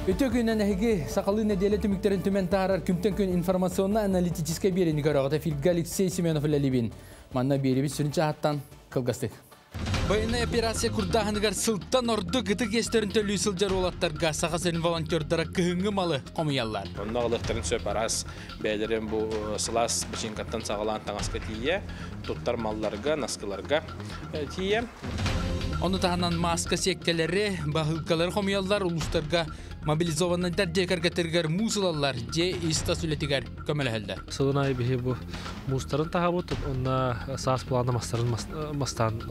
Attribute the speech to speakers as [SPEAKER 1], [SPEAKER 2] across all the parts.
[SPEAKER 1] Өтө күннен әйге сақалы неделе түміктерін түмен тағарар күмтен күн информационно-аналитической берені көріғыда Филипп Алексей Семенов әлібін. Манна беребіз сүрінші аттан қылғастық. Байына операция күрдағынығар сылттан орды ғыты кестерін төлі сылжар олаттарға сақасырын волонтердара күйіңі малы қомыялар.
[SPEAKER 2] Онна ғылықтарын сөп арас бәйлерін бұл сылас бішінкаттан сағалан таңасқа тие, тұттар малларға, наскыларға тие.
[SPEAKER 1] Оны тағынан маска сектелері, бағылқалары қомыялар ұлыстарға мобилизованнар же каргатыргар мусулалар же иста сүлетигар көмөлөһөлдө.
[SPEAKER 3] Сылынай бихи бу мустарын тахабут, онна саас планы мастан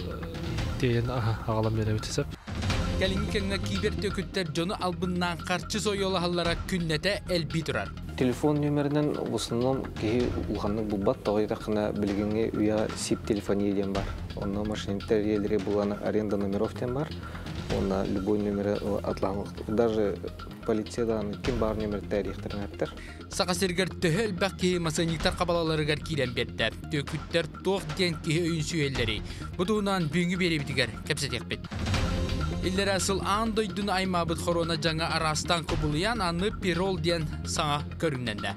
[SPEAKER 3] тейен агалам беребитсеп.
[SPEAKER 1] Калингенге кибер төкүттер жону албыннан карчы соёлахаллара күннете элби турар.
[SPEAKER 4] Телефон номеринен в основном ки улганнык булбат тагыйда кына билгенге уя сип телефония ден бар. Онна машинтер елдери булганы аренда номеров ден бар. Онна любой номер атланып. Даже полициядан ким бар номер тарихтарын аттар.
[SPEAKER 1] Сакасыргар төһөл бакки масаниктар кабалаларыгар кирен беттер. Төкүттер тох ден ки өйүн сүйелleri. Бутунан бүгү беребитигер кепсетек бет. Иллер асыл андойдун аймабыт хорона жаңа арастан кобулуян аны пирол ден саңа көрүнненде.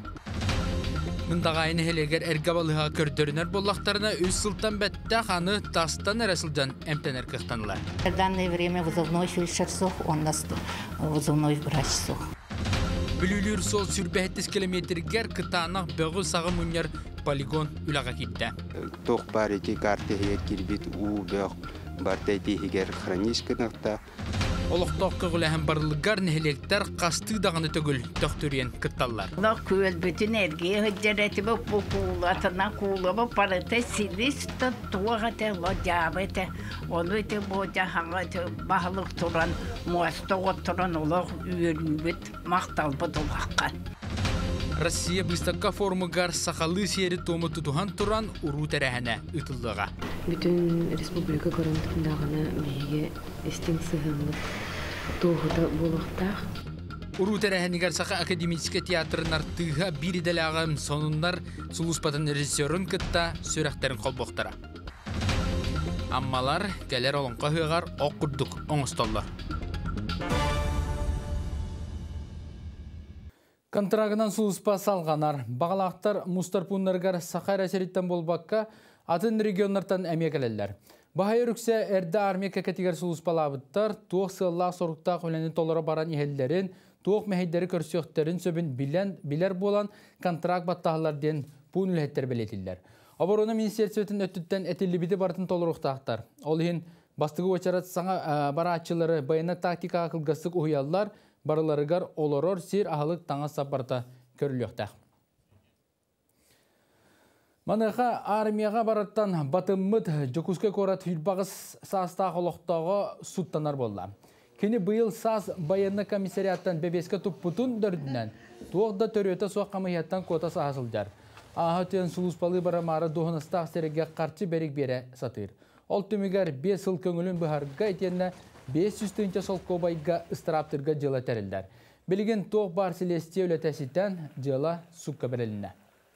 [SPEAKER 1] Мындагайны хелегер эргабалыга көрдөрүнөр боллактарына үз сылтан бетте ханы тастан эресилден эмтенер кыктанылар.
[SPEAKER 5] В данное время вызывной фельдшер сох, он нас вызывной врач сох.
[SPEAKER 1] Бүлүлүр сол сүрбәһеттес километргер кытанак бөгү сагы муньяр полигон үлага китте.
[SPEAKER 6] Тох барити карты хет кирбит у бөг бартайти хигер хранишканакта.
[SPEAKER 1] Олоқтоқ көгіләһен барлыгар нехелектер қасты дағыны төгіл төқтөрен кытталлар.
[SPEAKER 7] Олақ көл бүтін әрге хүджереті бұл кулатына кулабы парыты силісті туағыты лодябыты. Оны өте бода хаңаты бағылық тұран, муастығы тұран олақ үйірінбіт мақталбыт олаққан.
[SPEAKER 1] Россия быстакка формугар сақалы сері томы тұтуған тұран ұру тәрәхіне ұтылыға.
[SPEAKER 8] Bütün республика көрінтіндағыны бейге эстинксығынлық тоғыда болуқтақ.
[SPEAKER 1] Ұру тәрәхінігер сақа академическа театрын артыға бір иделағым сонындар сұлыспатын режиссерін күтті сөрәқтерін қолбоқтара. Аммалар кәлер олынға høғар оқ күрдік оңыстоллар. Контрагынан сұлыспа салғанар. Бағалақтар мұстарпунларғар сақар әсереттен болбаққа атын регионнартан әмекелелер. Бағай үріксе әрді армия кәкетігер сұлыспалабыттар, туық сыллақ сорықтақ өлені толыра баран ехелдерін, туық мәхейдері көрсіқтерін сөбін білер болан контракт баттағыларден бұн үлхеттер білетілдер. Обороны министерсветін өттіттен әтілі біті бартын толырықтақтар. Ол ең бастығы өчарат саңа бара атчылары байына тактика ақылғыстық ұйалылар, барыларыгар олорор сир ахылык таңа сапарта көріліқтақ. Маныға армияға бараттан батыммыд жокуске корат хүлбағыз састағы олықтағы суттанар болла. Кені бұйыл сас байынны комиссариаттан бебеске тұппутун дөрдінен туғда төрөті суақ қамыяттан котасы асылдар. Ағатен сұлыспалы барамары доғыныстақ сереге қарчы берік бере сатыр. Ол түмігер 5 сыл көңілін бұхарға етенне 500 сол кобайга ыстыраптырға жылы тәрілдер. Білген тоқ бар селесте өлетәсітен жылы сұққа біріліне.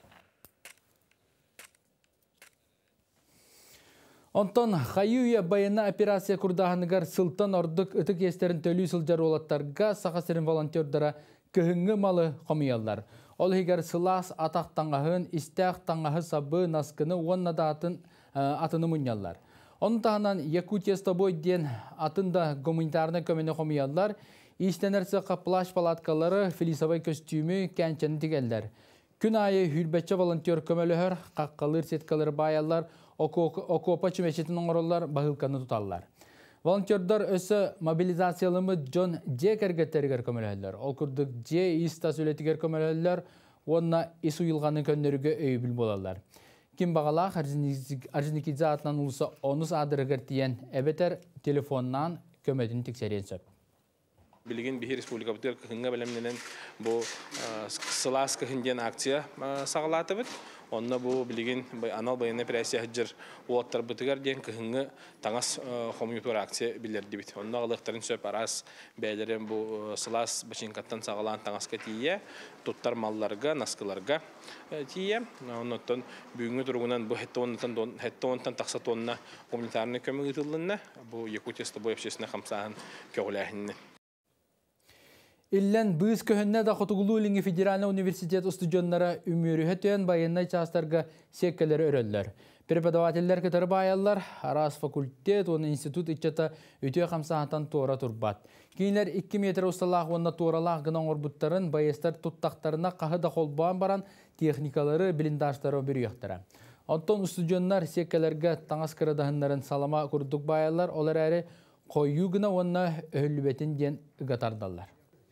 [SPEAKER 1] Онтон қайуя байына операция күрдағынығар сылтан ордық үтік естерін төлі сылжар олаттарға сақасырын волонтердара көхіңі малы қомиялар. Ол егер сылас атақ таңғағын, істәқ таңғағы сабы наскыны оннада атыны мұнялар. Onun tağından Yakutiya Stoboy den atında gumanitarna kömeni xomiyallar, istenerse plaş palatkaları, filisabay kostümü kençeni tigeller. Gün ayı hülbetçe volontiyor kömelöhör, qaqqalır setkaları bayallar, okopa çümeşetinin orallar, bahılkanı tutallar. Volontiyorlar ösü mobilizasiyalımı John C. kergetteriger kömelöhörler. Ol kurduk C. ista söyletiger kömelöhörler, onna isu yılganın könlerüge öyübül bolallar. Kim bağalaq Arjinikidze atlan ulusa onus adırıgır diyen ebeter telefondan kömedini tikseriyen söp.
[SPEAKER 2] Bilgin bir Respublika Bıtır kıhınga bilemlenen bu sılas kıhındiyen aktsiya sağlatı bit. Onna bu bilgin anal bayına presiya hıcır ulattar bıtıgar diyen kıhınga tanas komünitor aktsiya bilirdi bit. Onna ağlıqtarın söp aras beylerin bu sılas başınkattan sağlan tanas katiye tuttar mallarga, naskılarga tiye. Ondan büyüğünü durumundan bu hette ondan taksat onna komünitarını kömüğü tılınna bu Yakutiya Stoboy Efşesine kamsahan köğülehinni.
[SPEAKER 1] Иллен быз көһөннә да Хотугулулинги федеральный университет студентлары үмүрүһө төн байынна частарга секкелер өрөллөр. Преподавательлер кытары байаллар, арас факультет, оны институт иччата үтө хамсаатан туора турбат. Кейінлер 2 метр усталақ онна туоралақ гынан орбуттарын байыстар туттақтарына қағыда қолбан баран техникалары біліндаштары біріяқтары. Оттон студенттар секкелерге таңас кырадағынларын салама күрдік байалар, олар әрі қойу гына онна өлібетін ден ұғатардалар.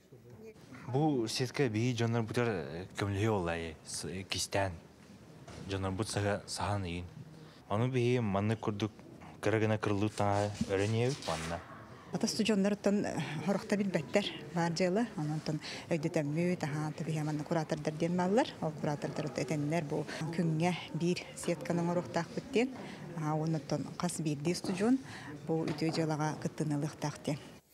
[SPEAKER 9] Бұл сетке бейі жонар бұтар көмліе олай, кистен. Жонар бұт саған үйін. Оны бейі манны күрдік кырагына кырылу таңа өріне өт манна.
[SPEAKER 10] Ата студенттардан хорохта билбеттер бар жылы, онтон өйдөтөмү таһа табиһа манна куратордар ден маллар, ол куратордар этеннер бу күнгө бир сетканын орохтак бүттен, онтон кас бирди студент бу үтө жылага кыттынылыктакты.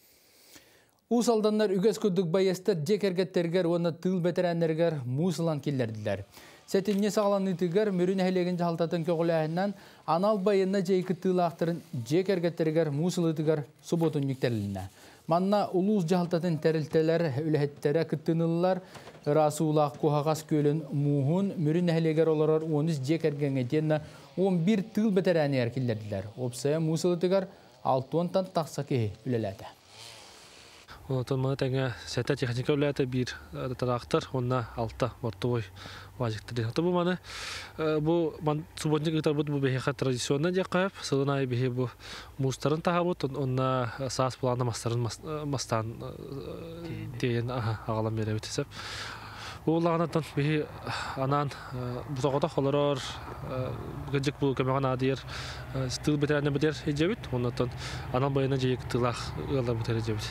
[SPEAKER 1] Усалданнар үгес күрдік байестер жекергеттергер, оны тыл бетерәннергер мусылан келдерділер. Сәтінне сағаланытығар мөрін әлеген жалтатын көғіләйіннен анал байынна жейкі тылақтырын жекергеттергер мусылытығар сұботын нүктеріліне. Манна улуыз жалтатын тәрілтелер үләхеттері күттінылылар, расулақ қоғағас көлін мұғын мөрін әлегер оларар 13 жекергенге денна 11 тыл бетерәнер келдерділер. Опсая мусылытығар 6-тан тақсақы үлеләді.
[SPEAKER 3] Онтон мана тәңе сәтә техника үләті бір тарақтар, онна алта мортовой важиктер. Бұл маны субботник ұйтар бұд бұл бейхеқа традиционна жақайып, сылын айы бейхе бұл мұстарын таға бұд, онна саас бұланды мастан дейін ағалам бере өтесіп. Бұл лағанаттан бейхе анан бұтағыда қолырар, гүнжік бұл көмеған адыер тыл бетерәне бітер ежебіт, оннаттан анан байына жейік тылақ ұғалар бітер ежебіт.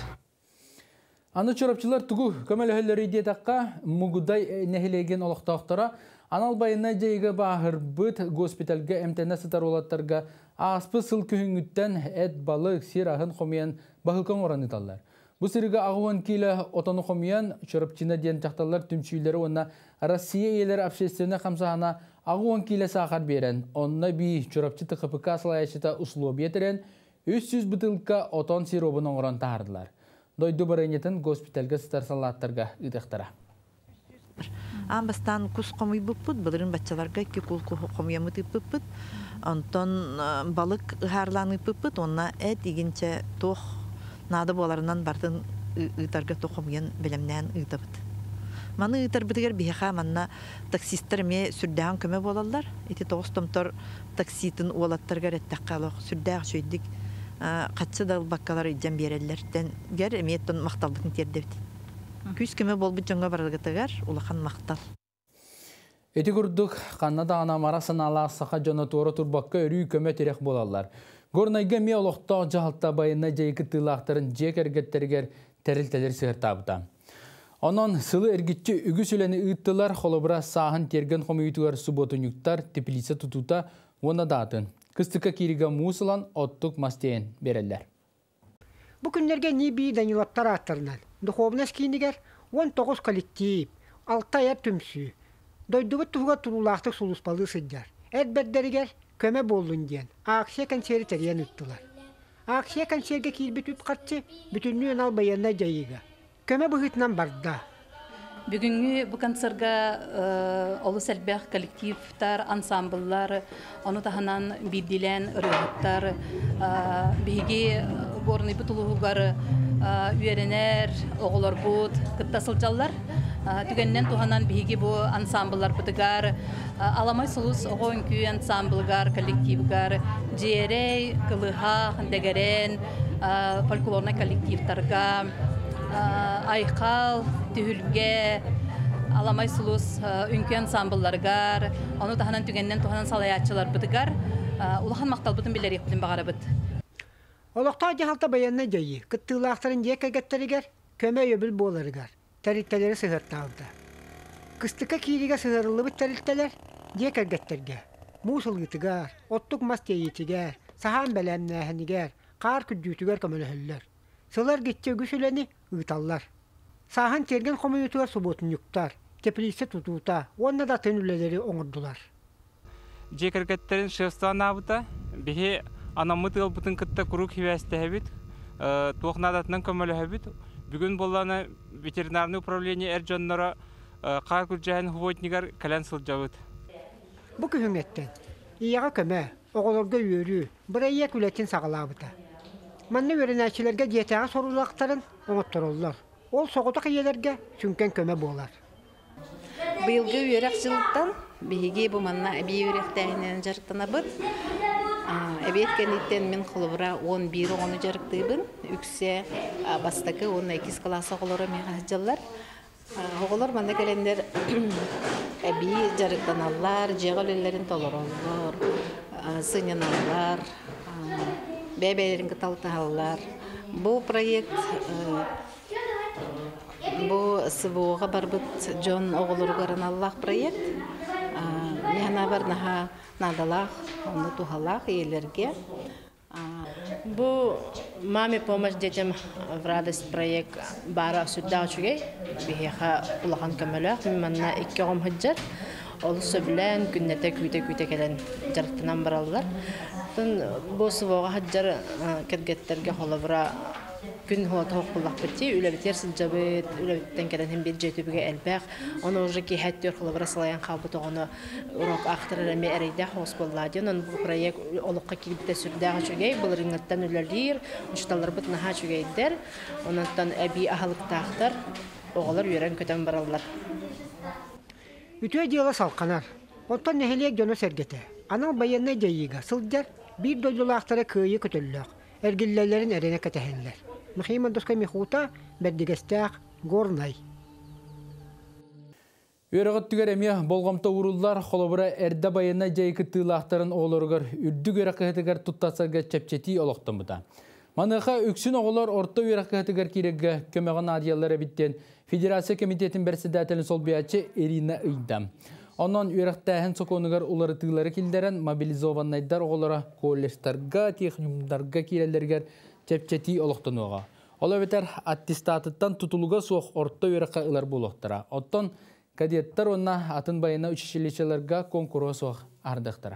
[SPEAKER 1] Аны чорапчылар тугу көмөлөһөллөрү идетакка мугудай нехилеген олоқтақтара анал байына жайга баһыр быт госпитальга эмтене сытар олаттарга аспы сыл күһүңүттен эт балык сир ахын хомиян бахылкан ораныталлар. Бу сирга агуан киле отону хомиян чорапчына ден тахталлар түмчүйлери онна Россия елер общественне хамсахана агуан киле сахар берен онна би чорапчы ТХПК салаяшыта условия терен 300 бутылка отон сиробын оңран тахардылар. Дойду барайнетін госпитальга старсалаттарға үдіқтара.
[SPEAKER 11] Амбастан кус қомый бұппыд, бұлырын бачаларға ки кул қомыямыт бұппыд, онтон балық ғарланы бұппыд, онна әт егенче тоқ нады боларынан бардың ұйтарға тоқ қомыян білімнен ұйтабыд. Маны ұйтар бұдығар бейха манна таксистер ме сүрдәғын көмі болалар. Эти тоғыз томтор такситін олаттарға рәттәққалық сүрдәғ сөйдік. Қатсы да баққалар үйден берелерден гер еметтен мақталдығын тердебді. Күз көмі бол бұд жоңға барылғытығар, олақан мақтал.
[SPEAKER 1] Эти күрдік қаннада анамара санала сақа жона туора турбаққа өрүй көмі терек болалар. Горнайға ме олықта жағалта байына жайқы тылақтарын жек әргеттергер тәрілтелер сығыртабыда. Онон сылы әргетчі үгіс үләні ұйттылар қолыбыра сағын терген қомиютығар сұботын юктар тепілісе тұтута оны датын. Кыстыка кирига мусылан оттук мастейін берелер.
[SPEAKER 12] Бу күнлерге не бей данилаттар аттарынан. Духовнас кейінігер 19 коллектив, 6 айар түмсі. Дойдубыт тұғыға тұрулақтық сұлыспалы сыддар. Әрбәддерігер көмі болуын ден. Ақсия консері тәрген үттілар. Ақсия консерге кейлбет үт қатсы бүтіннен ал баянна жайыға. Көмі бұғытынан барда.
[SPEAKER 13] Бүгінгі бұл концертға олы сәлбәқ коллективтар, ансамбльлар, оны тағынан бидділен ұрығыттар, бігі горный бұтылығығар үйеренер, оғылар бұд, күттасылжалар. Түгеннен туғанан бігі бұл ансамбльлар бұдығар, аламай сұлыс оғын күй ансамбльгар, коллективгар, жерей, қылыға, дәгерен, фольклорный коллективтарға, айқал, түхілге, аламай сұлыс үнкі ансамбльларғар, оны тағынан түгеннен туғанан салаятчылар бұдығар, улахан мақтал бұдың білер ектілін бағара бұд.
[SPEAKER 12] Олықта жағалта баянна жайы, күттілақтарын жек әгеттерігер, көмі өбіл боларығар, тәрілтелері сығырталды. Кыстыққа кейліге сығырылы бұд тәрілтелер, жек әгеттерге, мұсылғытығар, оттық мастейетігер, сахан бәләмнәхінігер, қар күддютігер көміліхілер. Сылар кетче үгісілені ұйталлар. Сахан терген қомиютығар сұботын юктар, тепілісі тұтуыта, онна да төнілелері оңырдылар.
[SPEAKER 14] Жекергеттерін шырстан абыта, бейе анамыт ылбытын кытта күрік хивәсті әбіт, туғнадатынан көмілі әбіт, Бүгін боланы ветеринарный управление әржоннара қар күржәһін хуботнигар кәлән сылжабыт.
[SPEAKER 12] Бу күһүңеттен ияга көмө, оголорго үйөрү, бырайя күлетін сағалабыта. Манны өренәчилерге диетаға сорулақтарын оңоттороллар. Ол соғытық иелерге сүнкен көмө болар.
[SPEAKER 15] Быйылгы үйрек жылыттан биһиги бу манна әби үйректәһинен жарыктана быт. Әбеткәнниттен мен кылыбыра 11 оны жарыктыйбын. Үксе бастакы 12 классы оголору мега жыллар. Оголор манда келендер әби жарыктаналар, жеголелерин толороллор, сыняналар, бәбәлерин кыталталар. Бу проект бу СВОга барбыт Джон оголоргарын Аллах проект. Мехна барнаха надалах, оны тухалах иелерге.
[SPEAKER 16] Бу маме помощь детям в радость проект бара сюда чугей. Бихеха улахан камалах манна 2 гом хаджар. Ол сөблән күннәтә күйтә келән жарыктан баралар. Тон бу сывога хаджар кергеттерге холобра күн хот хокуллак бити үләбитер сылҗабыт үләбиттән келән һәм бер җәтүбегә әлбәх. Аны уже ки хәттер холобра салаян кабыт огыны урок ахтыры мәридә хоспалладен аны бу проект олыкка килбитә сүрдәгә чугей булырыңнан үләлир, ушталар бит наха чугейдер. Оннан әби ахлыктахтар оғалар үйрән көтән баралар.
[SPEAKER 12] Үтөй дела салканар. Оттан нәһелек җаны сәргәтә. Аның баянна җәйгә сылдар бир дойлулактары кыйы көтөлләр. Эргилләләрен әренә кәтәһәнләр. Мөхиммәд доска михута бәддигәстәк горнай.
[SPEAKER 1] Өрөгөт түгәр әмия болгамта уруллар холобыра әрдә баянна җәйгә тылактарын олоргар үрдүг өрәкәтегәр туттасарга чәпчәти олоктан бута. Маныха үксүн оголор орто өрәкәтегәр кирәгә көмәгән адияллары биттен Федерация комитетин председателин солбиячы Ирина Ыйдам. Онон үрәктәһен соконугар улары тылары килдерен мобилизованнайдар оголора колледждарга, техникумдарга кирәләргә чәпчәти олоктануга. Ола бетер аттестаттан тутулуга суох орто өрәкәләр булыктыра. Оттон кадеттар онна атын баяна училищеләргә конкурс суох ардыктыра.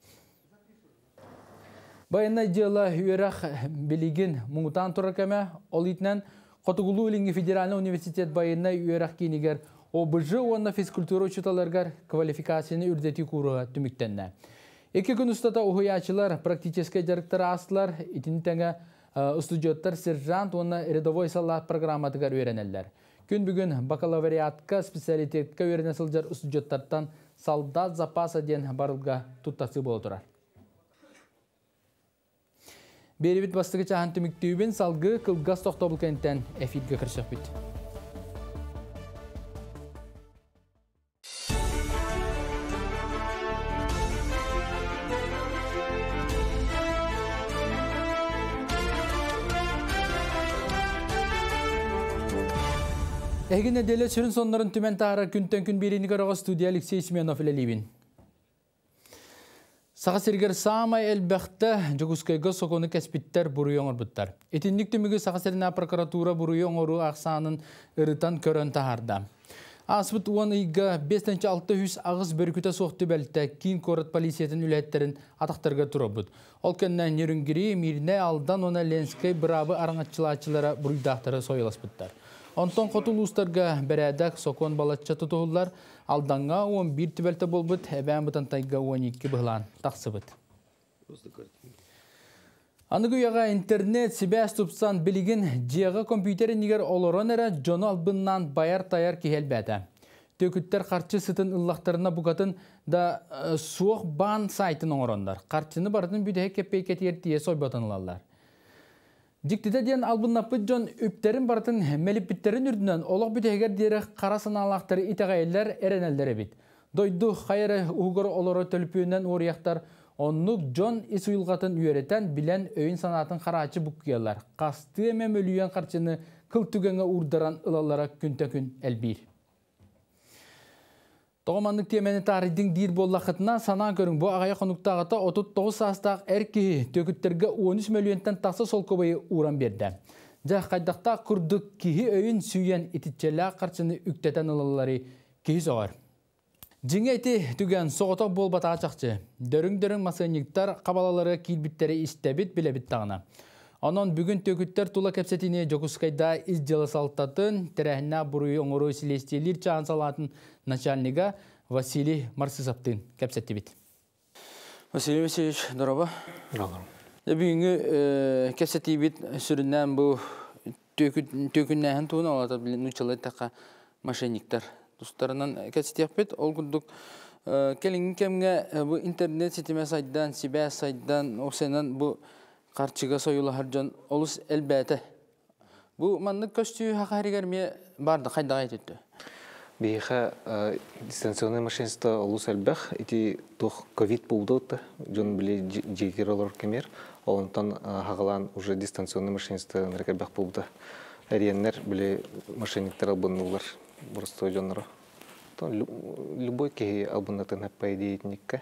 [SPEAKER 1] Баяна дела үрәк билигин муңтан туракәмә олитнан Котугулу Илинги федеральный университет баяна үрәк кинигер ОБЖ онна физкультура учиталаргар квалификацияны үрдәти куруга түмиктәннә. 2 күн устата ухуячылар практически жарыктар астылар, итинтәңә студенттар сержант онна рядовой салат программатыгар өйрәнәләр. Күн бүгін бакалавриатка специалитетка өйрәнә сылжар студенттардан солдат запаса ден барылга туттасы болдырар. Беребит бастығы чахан түміктеубен салғы кылгас тоқтабыл кәнттен әфидге кіршік бит. Әгін әделі сүрін сонларын түмен тағыра күнтен күн берейіні қараға студия Алексей Семенов үлелейбін. Саға сергер самай әлбәқті жүгіскайға соқоны кәспіттер бұруы оңырбыттар. Етіндік түмігі Саға серіне прокуратура бұруы оңыру ақсанын ұрытан көрін тағарда. Асбыт уан ұйға 5-600 ағыз бөркіті соқты бәлті кейін корат полициятын үләттерін атақтарға тұрабыд. Ол кәннен нерінгірі миріне алдан она Ленскай бұрабы араңатчылачылара бұруйдақтары сойыласпыттар. Онтон қотулустарға бәрәдәк сокон балатча тұтығылар, алданға 11 түбәлті болбыт, әбән бұтан тайға 12 бұғылан тақсыбыт. Анығы яға интернет сібәс тұпсан білігін жиға компьютері негер олорон әрі жоны албыннан байар таяр кехел бәді. Төкіттер қарчы сытын ұллақтарына бұғатын да суық бан сайтын оңырондар. Қарчыны бардың бүдәе кеппейкетер тие сойбатынылалар. Диктите ден албыннаппыт жон үптерін бартын мәліппіттерін үрдінен олық бүтегер дері қара саналақтары итағайлар әренелдері бит. Дойду қайыры ұғыр олары төліпүйінен орияқтар оннық жон ис ұйылғатын үйереттен білен өйін санатын қарачы бұққиялар. Қасты әмем өлүйен қарчыны қыл түгенге ұрдаран ылалара күнті-күн әлбір. Тоғымандық темені таридың дейір боллақытына санан көрің бұл ағая қонуқтағыта 39 састақ әркеі төкіттерге 13 миллионтан тақсы сол көбайы уран берді. Жақ қайдақта күрдік кейі өйін сүйен етітчелі қарчыны үктетен ылалары кейі соғар. Жеңе әті түген соғытақ бол батаға чақчы. Дөрің-дөрің масыниктар қабалалары кейлбіттері істебіт білебіт тағына. Onun бүгін төгіттер тула кәпсетіне жокускайда изжалы салтатын, тәрәхіне бұруы оңыру селестелер чағын салатын начальнига Василий Марсысаптын кәпсетті бет. Василий Васильевич, дұрабы? Бүгінгі кәпсетті бет сүріннен бұл төкіннәхін туын алады білін ұчылай тақа мошенниктер. Достарынан кәпсетті бет, ол күндік келіңгі кәмге бұл интернет сетіме сайдан, себе сайдан, оқсайынан бұл Қарчыға сойылы харжан олыс әлбәті. Бұл манны көстүү хақаригер ме барды, қайдаға ететті?
[SPEAKER 4] Бейха дистанционный машинство олыс әлбәқ, еті тоқ ковид болды өтті. Жон біле жекер олар кемер. Олынтан хағалан уже дистанционный машинство нәркәбәқ болды. Әреннер біле мошенниктер албынылар бұрысты жонлары. Любой кеге албынатын әппай дейтінікке.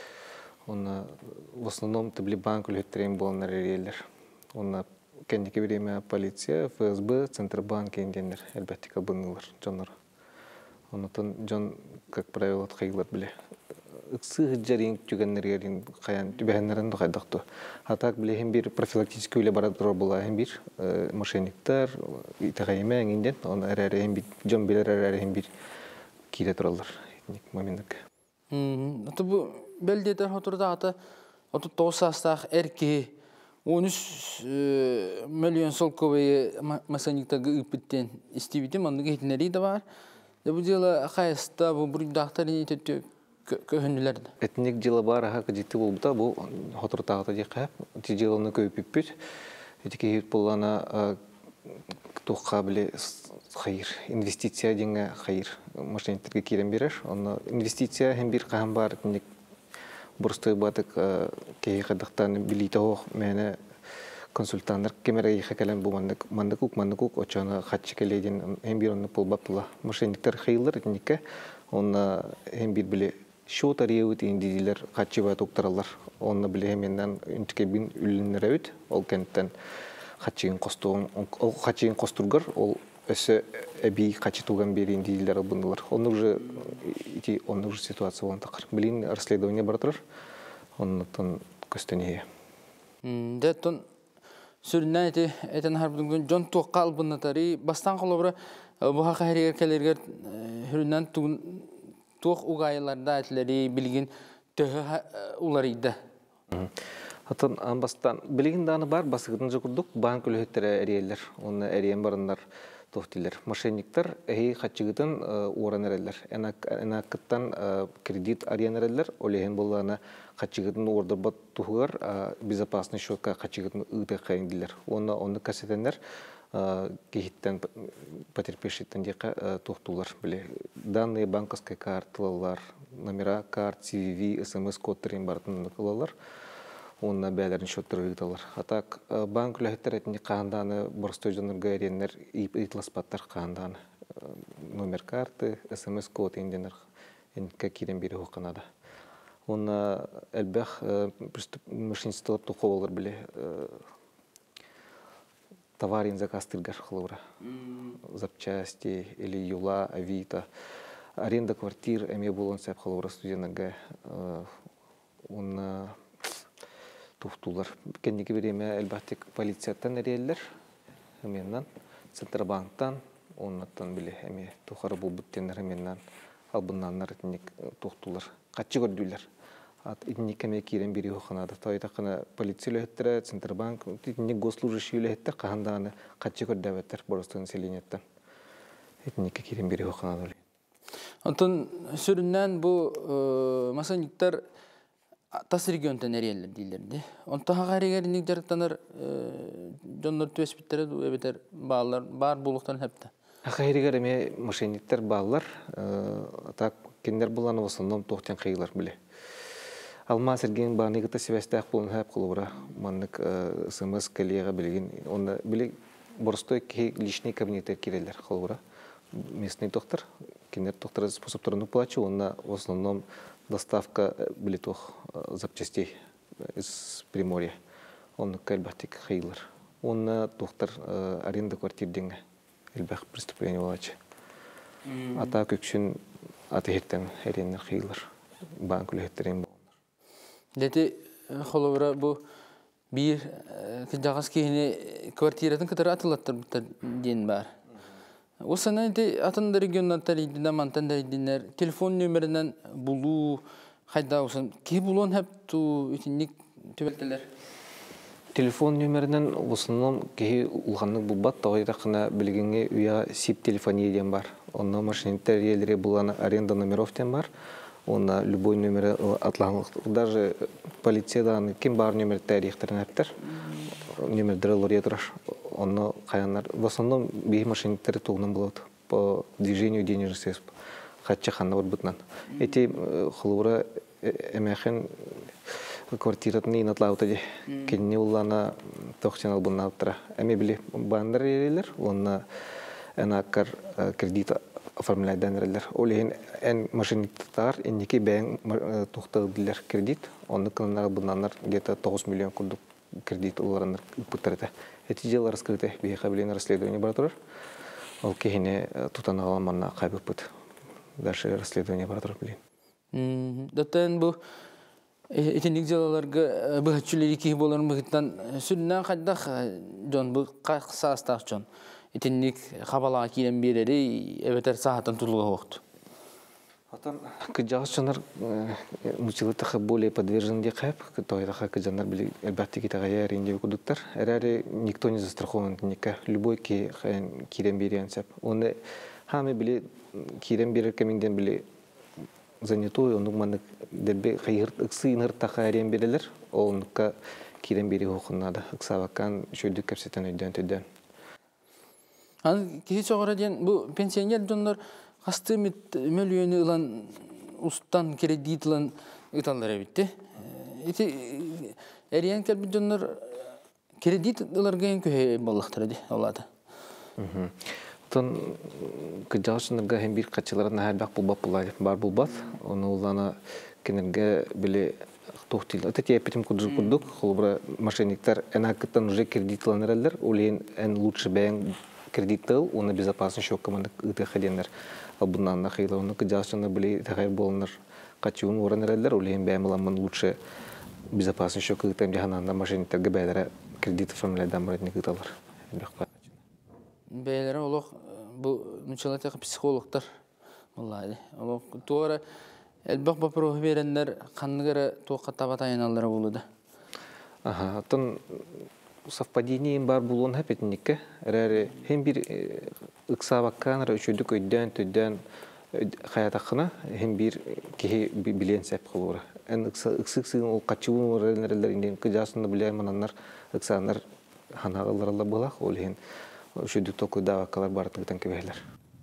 [SPEAKER 4] В основном это были банк или болнар релер. Он кендики время полиция, ФСБ, Центробанк инденер, эльбетти кабынылар, джонор. Он джон, как правило, отхайлар были. Иксы жарин тюгеннерин каян тюбехеннерин дохайдахту. А так были химбир профилактический лаборатория была химбир мошенниктер, итагаймен инден, он эрэре химбир джон билер эрэре химбир кире туралар моментке.
[SPEAKER 1] Это бу белдетер отырда аты оту тоосастах эрки 13 миллион солковые мошенниктер ыпыттен истибитим, он гейтнери да бар. Бу дела хайста бу бурдактар итет көһүнүлөрдө.
[SPEAKER 4] Этник дела бар ха житти болбута бу отырдагы жакап, тижелону көйпүппүт. Этики булана тохка биле хайыр, инвестиция деңе хайыр. Мошенниктерге кирен берер. Оны инвестиция hem bir каһам бар этник бурстой батык кей кадактан билитоо мене консультанттар кемере хакалан бу мандык очона хатчы келедин hem bir онны полбапла. Мошенниктер хайылар этникке. Оны hem bir биле шот ариут индилер хатчы ба докторлар. Оны биле хеменден интке бин үлүнөрөт. Ол кенттен хатчыгын костугун, ол хатчыгын костургар, ол өсө эби качытуган берин дилдер албындылар. Оны уже ситуация болан такыр. Билин расследование бартыр. Оннан көстөние.
[SPEAKER 1] Деттон сүрүнөн этен харбыдын жон туакка албынатары бастан колобра бу хакайрер келергер хүрүнөн туак угайларда этлери билген төһө уларыйда.
[SPEAKER 4] Атын амбастан билген даны бар басыгын жокурдук банк өлөттөрө эриелер. Оны эриен барындар тофтилер. Мошенниктер хатчыгытын уранерлер. Энакыттан кредит аренерлер, олеген боллана хатчыгытын ордорбат тугар безопасный счетка хатчыгытын ыты кайындылар. Оны касетенер кехиттен потерпевшиттен дека тоқтулар биле. Данные банковской карталар, номера карт, CVV, SMS-кодтарын бартын кылалар. Онна бәләрін шөттірі ұйталар. Атак банк үләхеттер әтінде қағанданы бұрыстой жонырға әренлер итласпаттар қағанданы. Номер карты, SMS-код енденер әнітке керен бері оқынады. Онна әлбәқ мошенничестволар тоқы олар біле товарин закастыргар қылуыра. Запчасти, или юла, авито. Аренда квартир әме болон сәп қылуыра студенага. Онна туфтулар. Кендики береме әлбәттек полицияттан әрелер, әменнан, Центробанктан, оннаттан біле әме тухары бұл бүттенер әменнан албыннанлар етінек туфтулар. Қатчы көрділер. Етінек әме керен бері оқынады. Тауайтақына полиция өлеттері, Центробанк, етінек госслужащий өлеттер, қағандағаны қатчы көрдәветтер бұрысты населениеттен. Етінек керен бері оқынады.
[SPEAKER 1] Антон сүріннен бұл мошенниктер тас регионтан әрелер дейлерді. Онта хағарегерінік жарықтаныр жонлар төспіттері өбетер бағалар бар болуқтан әпті.
[SPEAKER 4] Хағарегер әме мошенниктер бағалар, так кендер боланы осынным тоқтен қайылар біле. Алма сәрген бағынығыта себәстәқ болын әп қылуыра, маннық СМС коллега білген. Онда біле бұрыстой лишний кабинеттер керелер қылуыра. Местный доктор, кендер доктор способтарыны плачу, онда в основном доставка билетов запчастей из Приморья. Он кальбатик хейлер. Он доктор аренда квартир деньги. Эльбах преступление волочи. А так как шин атехтен аренда хейлер. Банк улехтерен.
[SPEAKER 1] Дети холовра бу Bir kıcağız kihini kvartiratın kadar atılattır diyen var. O sana de atın regionlar tarihinde mantan tarihinde telefon numaradan bulu hayda olsun ki bulun hep tu itinlik tübelteler.
[SPEAKER 4] Telefon numaradan olsunun ki ulğanlık bu bat tağıyda kına bilgini üya sip telefoniye diyen var. Onunla maşinitler yerleri bulan arenda numerov diyen var. Ona любой numara atlanlık. Даже polisiyadan kim bar numara tarihlerini heptir. Numaraları oraya durar. Onu kayanlar. В основном bir maşinitleri tuğundan buluyordu. По движению денежных средств. Хотя ханна var butnan. Эти хлора эмэхэн квартиратын инатлаутади. Кинне улана тохчанал буннауттара. Эме били бандар ерелер. Онна энаккар кредит оформляйдан ерелер. Олейн эн машиниттар энники бәң тухталдылар кредит. Онны кынанар буннанар где-то 9 миллион курдук кредит уларанар путарыта. Эти дела раскрыты. Бейха билен расследование баратурар. Ол кехине тутан аламанна кайбы пут. Дальше расследование баратурар билен.
[SPEAKER 1] Даттан бу этинник жалаларга быхчулери ки боларын быхтан сүннән кайдах жон бу кайсастак жон. Этинник хабала килен берери эбетер саатан тулуга вакыт.
[SPEAKER 4] Атан кыжагычнар мучилыта более подвержен де кайп, тойда кыжанар били элбатти китагая ренде кудуктар. Эраре никто не застрахован никак. Любой ки кирен берен сеп. Он хаме били кирен берер кеминден били занятой, он маны дебе хайыр ыксыйныр тахарен берелер. Онка кирен бери хукунада. Ыксабакан шөйдүк кепсетен өйдөн төдөн.
[SPEAKER 1] Ан кихи чогора ден бу пенсионер жоннор Хастымит миллионы илан устан кредит илан италлар битти. Эти эриен келби жоннор кредит иларга ен көһө боллактыр ди алады.
[SPEAKER 4] Тон кыжагычнарга hem bir качыларын һәрбак булбап булар бар булбат. Оны улана кенерге биле тохтил. Это те петим кудук, холбра мошенниктар энакыттан уже кредитланерлер, улен эн лучше бен кредиттел, оны безопасный шок команда ытыхаденер. Bundan da xeyla onu kıcağısını bile tehir bolunur. Kaçıውን öğrenirler, uleyin beğenmelanman lütfe безопасный şok kıtam cihananda maşinitlerge beylere kredit formüllerden öğretini kıtalar.
[SPEAKER 1] Beylere oluq bu müçalatı psikologlar vallahi. Oluq doğru elbaq baproh verenler kanıgara toqa tabatayınalları buludu.
[SPEAKER 4] Aha, ton совпадением бар булон хапетникке. Эрэри hem bir ыксабакканара үчүдүк өйдөн төдөн хаятакына hem bir кихи билен сеп кылуура. Эн ыксыксын ол качуун өрөнөрлөр инден кыжасында билен мананар ыксанар ханагаларла булак ол хен үчүдүк токуда акалар бартыгытан кебелер.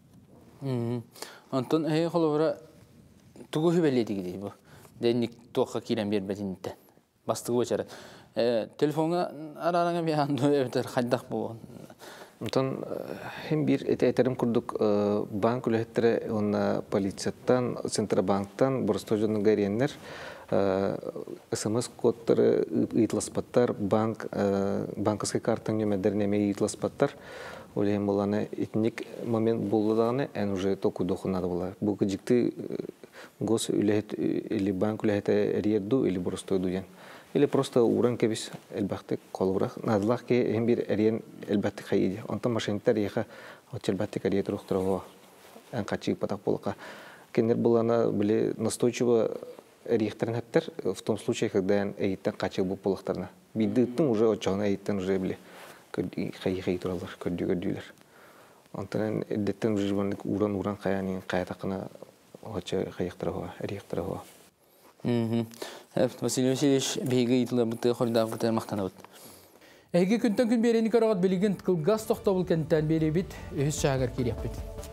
[SPEAKER 1] Антон холора тугу беледи гиди бу. Денник тока кирен бербетинде. Бастыгы өчөрөт. Telefonga araranga bir anda evder haydaq bu.
[SPEAKER 4] Ondan hem bir eterim kurduk bank ülkeleri ona polisiyadan, Centrobank'tan, borstojonun gayriyenler SMS kodları itlaspatlar, bankaski kartın nömerlerine itlaspatlar. Olhem olana etnik moment bulduğunu en уже toku dokunadı bular. Bu gecikti gos ülket ili bank ülkete eriyerdu ili borstojuyan. Или просто уран кебис элбахты колурах назлах ке hem bir eriyen elbette kaydı. Ondan maşinler yaha elbette kariye turukturava. En kaçı patak bolka. Kendiler bulana bile настойчиво eriyeklerin hepter. В том случае, когда eğitten kaçı bu bolaklarına. Bildikten уже ocağına eğitten уже bile kayı turallar, kördüler. Ondan eddetten jurbanlık uran kayani kayatakına hoca kayıkturava, eriyekturava.
[SPEAKER 1] Василий Васильевич беги итилбитте хордагыта мактанабыт. Эги күнтөн күн берени карагат билген кылгас токтобул кенттен беребит, өз шагыр киреппит.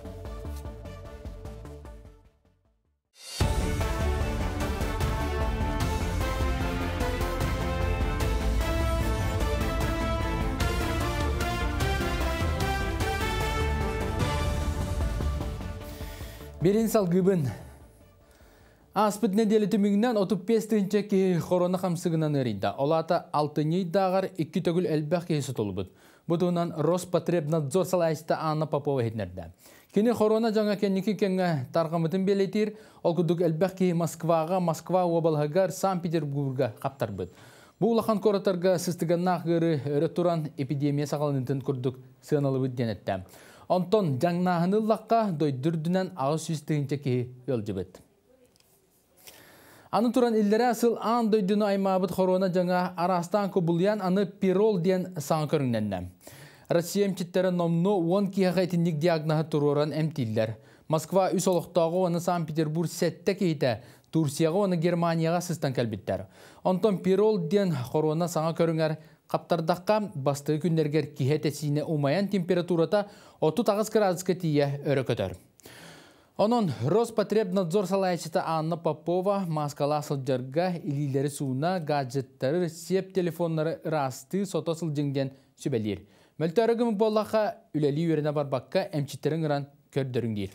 [SPEAKER 1] Берен салгыбын Аспыт недели түмігінен 35-тінші ке корона қамсығынан өрейді. Олата 6-ний дағар 2 төгіл әлбәқ кейсі толыбыд. Бұдуынан Роспотребнадзор салайсты Анна Попова етнерді. Кені корона жаңа кеннекі кенге тарғамытын белетер, ол күдік әлбәқ кей Москва обалғағар Санкт-Петербурга қаптар бұд. Бу улахан коратарга сыстыганнах гыры өрө туран эпидемия сагалынытын курдук сыналыбыт денетте. Онтон жаңнахыныллаққа дойдүрдүнен ağız süstігінче кеhi өлжібет. Аны туран иллері асыл аң дойдуну аймабыт хорона жаңа арастан көбулиян аны пирол ден саң көріңненне. Россия мчиттері номну 10 киғайтынник диагнахы туроран әмтиллер. Москва үс олықтағы оны Санкт-Петербург сәтті кейті, Турцияға оны Германияға сыстан кәлбіттер. Онтон пирол ден хорона саңа көріңер қаптардаққа бастығы күндергер кихетесіне умаян температурата 30 градуска тие өрі көтер. Онон Роспотребнадзор салайчыта Анна Попова маскала сылжарга илилері суына гаджеттары сеп телефонлары расты сота сылжыңден сүбелер. Мөлтөрігім болаға үлелі өріне барбаққа әмчиттерін ұран көрдіріңдер.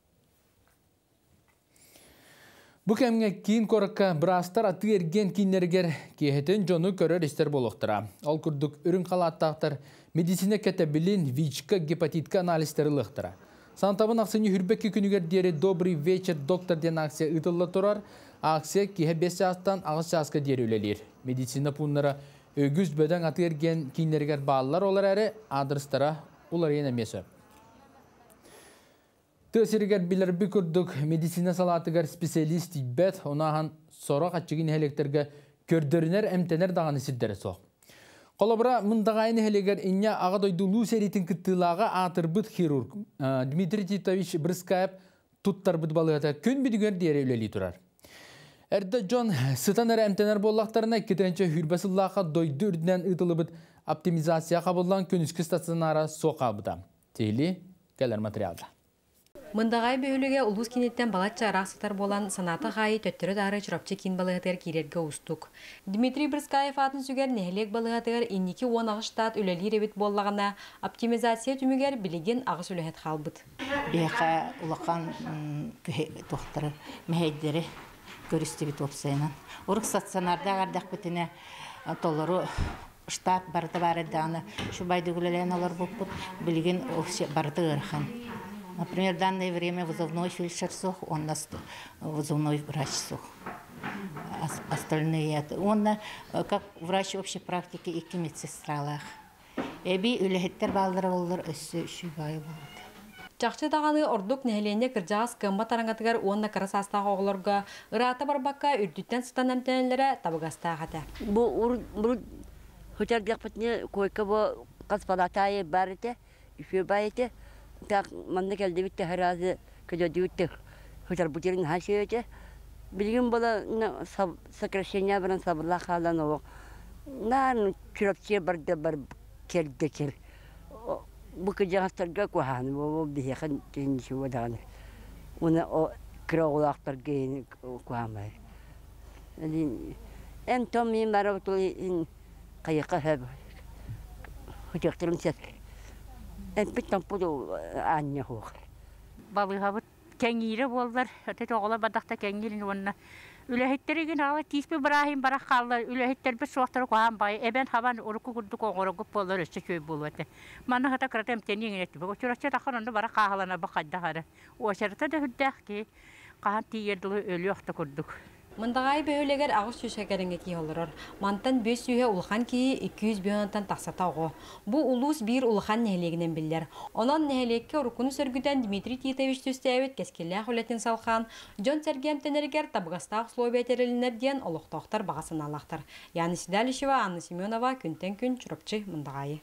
[SPEAKER 1] Бұ кәмге кейін қорыққа бірастар аты ерген кейінергер кейхетін жоны көрер істер болуқтыра. Ол күрдік үрін қалаттақтар медицина кәтәбілін ВИЧ-ка гепатитка аналистері лықтыра. Сантабын ақсыны хүрбекке күнігер дері «Добрый вечер, доктор» ден акция ұтылы тұрар. Акция кейі 5 жастан ағыз жасқа дері өлелер. Медицина пұнлары өгіз бөдің аты ерген кейінергер балылар олар әрі адрыстара олар ең әмесі. Төсірігер білер бір күрдік медицина салатығар специалист бәт, онахан сорақ атчығын әлектерге көрдірінер әмтенер дағаны сиддері соқ. Қолабыра мұндағайын әлекер инне аға дойдулу сәретін күттілаға атырбыт хирург Дмитрий Титович Брыскаев тұттар бұд балығата күн бүдігер дері өлелі тұрар. Әрді Джон сытанар әмтенер боллақтарына кетенче хүрбәсіллаға дойды үрдінен ұтылы бұд оптимизация қабылдан күніскі стационара соқа бұда. Тейлі кәлер материалда.
[SPEAKER 17] Мындағай бөйліге ұлыс кенеттен балатча арақсытар болан санаты ғайы төттірі дары чұрапчы кен балығатығар керерге ұстық. Дмитрий Брыскаев атын сүгер нәхелек балығатығар иннекі 10 ағыштат өлелі ребет боллағана оптимизация түмігер білеген ағыс өләхет қалбыд.
[SPEAKER 5] Бейқа ұлақан тоқтыры мәйдері көрісті бет опсайынан. Ұрық стационарда ағардақ бітіне толыры штаб барды барыданы шубайды күлелен олар бұппыт білген барды ұрхан. Например, в данное время вызовной фельдшер сох, он нас вызовной врач сох. Остальные, он как врач общей практики и медсестра. Эби үлехеттер балдыры олар өссі шүйбайы болды.
[SPEAKER 17] Чақчы тағаны ордук нәхелене кіржағыз кымба тараңатығар онна қарасастағы оғылырға ұраты барбаққа үрдіттен сұтан әмтенелері табығастағады.
[SPEAKER 18] Бұл хүтер дияқпытыне койка бұл қаспалатайы бар еті, үші бай еті. Так манна келди битте харазы көдөдүттү хөтөр бутерин хашыйты билген бола сокращение баран сабылла халан о нар чурапче барда бар келдекел бу кыжастарга кухан бу бияхан тинчи водан уна о кроолактар ген куамай али энтом ми марату кайка хаб хөтөртүн сет Питтан пуду анне хох.
[SPEAKER 19] Балыгабыт кеңире болдар. Өтө тогола бадакта кеңирин онна. Үлехеттериген ала тиспи Ибрахим барак калды. Үлехеттер бир соктор коан бай. Эбен хабан уруку курду когорогуп болдар өсө чөй болуаты. Мана хата кратем тенин этти. Бо чурача таханында барак кагалана бакадда хара. Очарта да хүддәхки. Каан тиердиле өлөктө курдук.
[SPEAKER 17] Мындағай бөйлегер ағыз сүйшәкәріңге ки олырыр. Мантан бөз сүйе улхан ки 200 бүйонтан тақсата оғы. Бұ улус бір улхан нәхелегінен білдер. Онан нәхелекке ұрқыны сөргіден Дмитрий Титович төстәует кәскелі ақылетін салқан, Джон Сергемтенергер табығастақ словия терелінерден олықтақтар бағасын алақтар. Яны Сидалишева, Анна Семенова, күнтен күн чұрапчы мындағайы.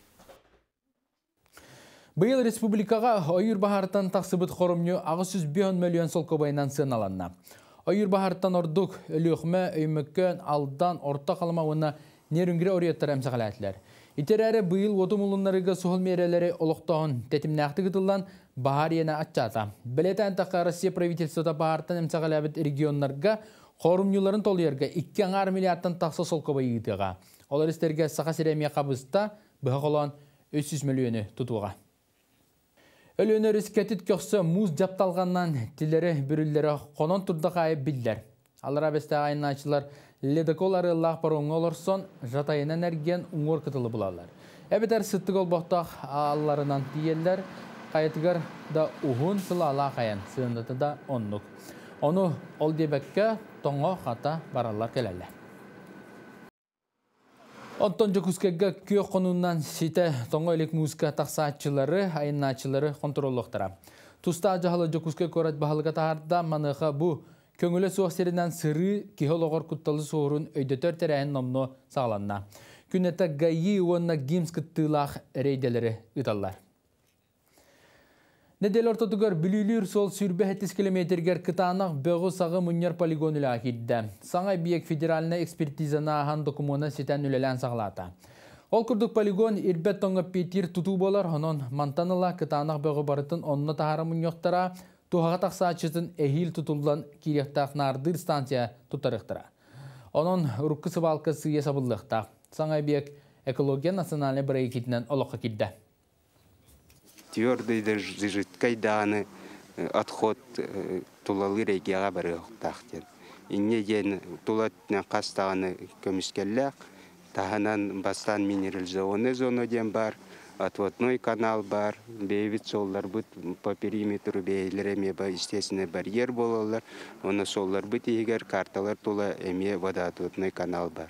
[SPEAKER 1] Быйыл республикаға ойыр бағартан тақсыбыт қорымню ағыз 100 миллион солқы байынан сын аланна. Ойыр бағарттан ордық өліқмі, өйміккен, алдан, орта қалымауына нерінгіре ориеттар әмсіғал әтілер. Итерәрі бұйыл отым ұлынларыға сұғыл мерелері олықтауын тәтімнәқті күтілдан бағар ена атчата. Білетән таққа Россия правительствода бағарттан әмсіғал әбіт регионларға қорымнюларын толуерге 2 миллиардтан тақсы солқы байы ұйтыға. Олар істерге сақа сиремия қабыста бұға қолан 300 миллионы тұтуға. Өлөнөр іскетит көксі мұз жапталғаннан тілері бүрілері қонон тұрдақайы білдер. Алыра бесті айыначылар ледоколары лақпар оңолырсон жатайынан әрген ұңғыр кытылы бұлалар. Әбетер сыттық олбақтақ алларынан тиелдер, қайытығар да ұғын сылы ала қайын, сığındаты да оннық. Оны ол дебекке тоңо қата баралар келелі. Onton Jokuskega köy konundan site tongo elek muzika taqsaatçıları, ayınnaçıları kontrolloqtara. Tusta jahalı Jokuske korat bahalıga taharda manıqa bu köngüle soğuk serinden sırrı kihologor kuttalı soğurun öydetör tereğin nomno sağlanna. Künnete gayyi uonna gims kıttığılaq reydeleri ıtallar. Nedel ortadıgar bülülür sol sürbe 70 kilometrger kıtanaq böğü sağı münyer poligonuyla akidde. Sağay biyek federalina ekspertizana ahan dokumuna siten ülelen sağlata. Ol kurduk poligon irbet tonga petir tutu bolar honon mantanıla kıtanaq böğü barıtın onuna tahara münyoqtara tuhağa taqsaçıtın ehil tutuldan kiriyaqtaq nardır stansiya tutarıqtara. Onun rukku sıvalkı sığıya sabıllıqta. Sağay biyek ekologiya nasyonalne birayikitinden oloqa kidde.
[SPEAKER 6] Твердый жидкой даны отход тулалы региға барық тақтен. Инне ден тулат қастағаны көміскелләк, тағынан бастан минерализованный зона ден бар, отводной канал бар, бейвит соллар бұд по периметру бейлереме ба естественный барьер болалар, оны соллар бұд егер карталар тула әме водоотводной канал бар.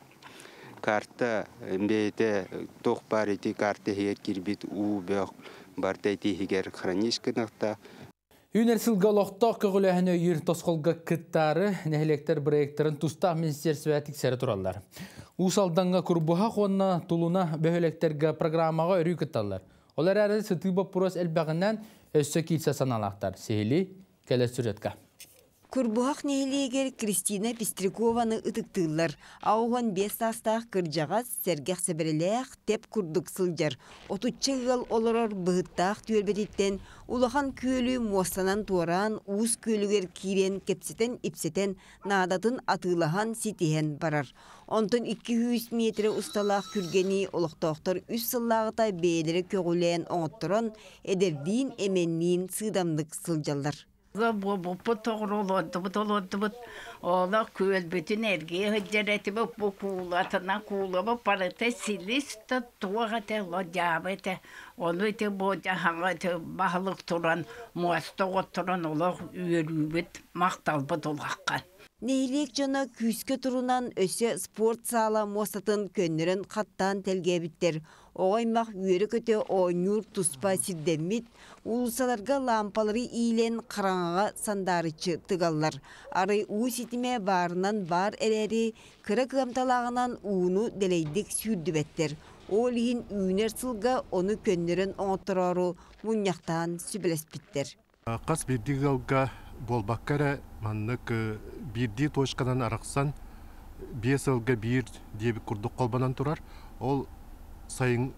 [SPEAKER 6] Карта бейте тоқ бар еті карта хер кирбит у бөқ бартайти хигер хранишкынақта.
[SPEAKER 1] Юнерсилга лоқтақ көгіләхіне үйір тосқолға кіттары нәхелектер проекттарын тұстақ министерсуәтік сәрі тұралар. Усалданға күрбуға қонына тұлына бөхелектерге программаға өрі кітталар. Олар әрі сытыбы пұрос әлбәғінен өссі кейтсе саналақтар. Сейлі кәлі сүретка.
[SPEAKER 20] Күрбуғақ нәйлегер Кристина Пестрикованы ұтықтылар. Ауған 5 астақ кіржағас сәргеқ сәбіріләқ теп күрдік сылжар. Отутчы ғыл олырар бұғыттақ түйелбететтен улахан көлі муастанан туаран уыз көлігер кирен кепсетен ипсетен надатын атылахан ситихен барар. Онтын 200 метрі ұсталақ күргені олықтақтар үс сыллағыта бейлері көгілен оңыттыран әдердейін әменнейін сыдамдық сылжалар.
[SPEAKER 7] Bu toğruldu, ola köl bütün ergeğe hıccareti bu kuğulatına kuğulama parate siliste tuğate lojabete onu ite boca hangate bahalık turan muasta oturan ola üyerübet maktalbıt olakkan.
[SPEAKER 20] Neylek jana küske turunan öse sport sala mosatın könlerin kattan telgebitter. Oğaymaq üyeri köte oynur tuspa sirdemit, ulusalarga lampaları iyilen karanğa sandarıçı tıgallar. Arı uğu sitime barından bar ereri, kıra kılamtalağından uğunu deleydik sürdübettir. Olihin üyner sılga onu könlerin oğutturaru munyaktan sübelespittir.
[SPEAKER 21] Qas birdi galga bolbakkara manlık birdi toşkadan araqsan 5 yılga bir diye bir kurduk kolbanan turar. Ol sayın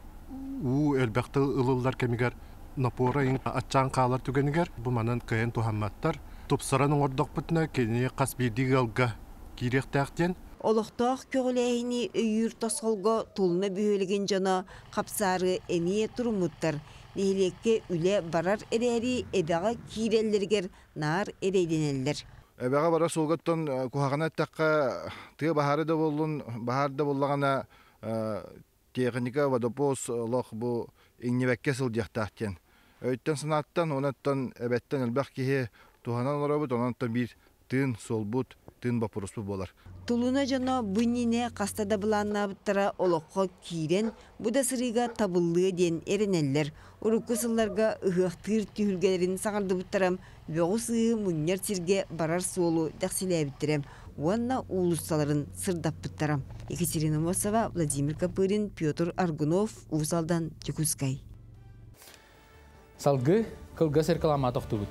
[SPEAKER 21] u elbaqta ılıllar kemigar naporayın açan qalar tügeniger bu manan kayan tuhammattar. Topsaranın ordaq bitna keni qas birdi galga kirek taqten.
[SPEAKER 20] Oloqtaq köğüleyini öyür tosqolga tuluna bühölegen jana qapsarı emiye turumuttar. Nehlekke üle barar ereri ebağa kirellerger nar ereydeneller.
[SPEAKER 22] Ebağa barar solgattan kuhagana takka tı baharı da bollun baharda bollagana teknika vadopos loq bu innibekke sıldiaqtaqten. Öйттен sanattan onattan ebetten elbaq ki tuhanan orabut onattan bir tın solbut tın bapurusbu bolar.
[SPEAKER 20] Tuluna jana bunnine qastada bulanna bittara oloqqa kiren bu da sırıga tabıllığı den ereneller. Urukkusıllarga ıhıqtır tühülgelerin sağırdı bittaram boğu sığı munyer sirge barar solu daqsile bittirem. Wanna ulussaların sırdap bittaram. Екатерина Мосова, Владимир Капырин, Петр Аргунов, Узалдан, Чекускай.
[SPEAKER 1] Salgı kılga serkalama toxtubut.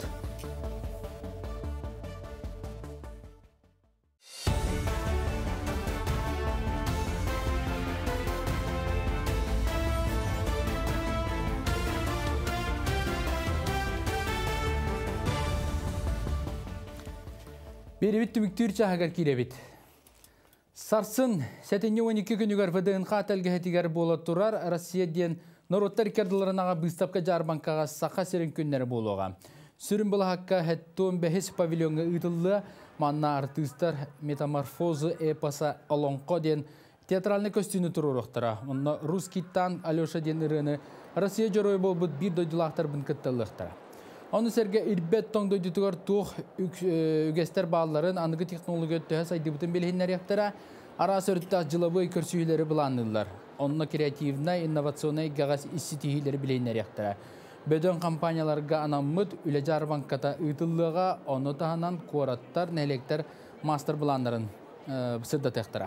[SPEAKER 1] Beribit tümüktürçe hagar kirebit. Sarsın, setenge 12 günügar vıdığın qatelge hetigar bola turar, Rossiya diyen Norottar kerdilarınağa bыстапka jarbankağa saqa serin günleri boluğa. Sürün bula haqqa hetton behes pavilyonga ıtıllı, manna artistlar metamorfozu epasa alonqo diyen teatralne kostümü tururuqtara. Onna Ruskittan Alyosha diyen ırını Rossiya joroy bolbut bir doydulaqtar bın kıttılıqtara. Onu serge irbet tong doydutugar tuğ ügester bağların anıgı teknologiya tühe saydıbıtın belhinler yaktara. Арас өрттақ жылабой көрсүйілері бұланылар. Онына креативнай, инновационай ғағас исситихилері білейнер яқтыра. Бөдөн компанияларға анаммыд үләжар банката ұйтылыға оны тағанан қуараттар, нәлектер мастер бұландарын сырда тәқтіра.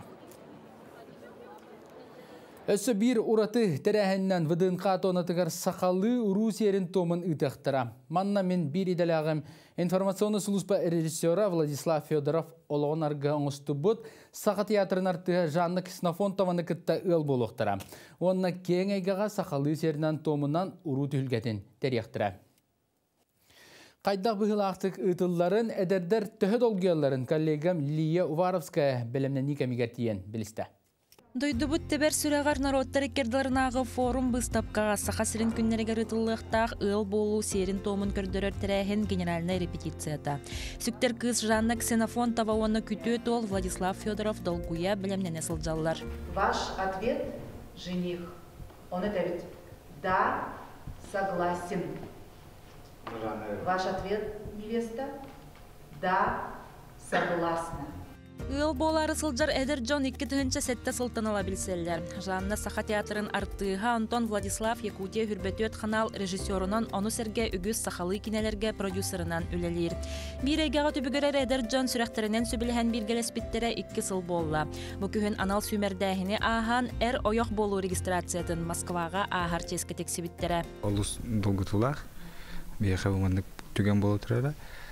[SPEAKER 1] Өсі бір ұраты тәрәхіннен вдынқа тонатығар сақалы Русиерін томын ұйтықтыра. Манна мен бір иделағым информационный служба режиссера Владислав Федоров олығын арғы оңысты бұд сақа театрын артыға Жанна Ксенофонтованы күтті ұл болуқтыра. Онына кең айгаға сақалы серінен томынан ұру түлгетін тәрияқтыра. Қайдақ бұғыл ақтық ұйтылларын әдердер төхет олғыларын коллегам Лия Уваровская білімнен никамигертиен білісті.
[SPEAKER 2] Дойдубут тебер сүрәгар народтары кердаларынағы форум бұстапқаға сақасырын күннерегер ұтылықтақ ыл болу серін томын көрдірер тірәхін генеральный репетицията. Сүктер кыз Жанна Ксенофонтова оны күтөт ол Владислав Федоров долгуя білемнен əsілжалар.
[SPEAKER 8] Ваш ответ, жених, он это да, согласен. Ваш ответ, невеста, да, согласна.
[SPEAKER 2] Ыл болары сылжар Эдер Джон 2 түхінші сәтті сылтан ала білселдер. Жанна Саха театрын артыға Антон Владислав Якутия хүрбәтөт канал режиссерынан оны сәрге үгіз сақалы кинелерге продюсерынан үлелер. Bir айгаға түбігірер Эдер Джон сүрәқтерінен сөбілген бір гелеспеттері 2 сыл болла. Бұ күхін анал сүймердәхіне ахан ойоқ болу регистрациятын Москваға ахар ческе тексебіттері.
[SPEAKER 23] Олыс долгытулар, бейхі бұмандық түген болу тұрады.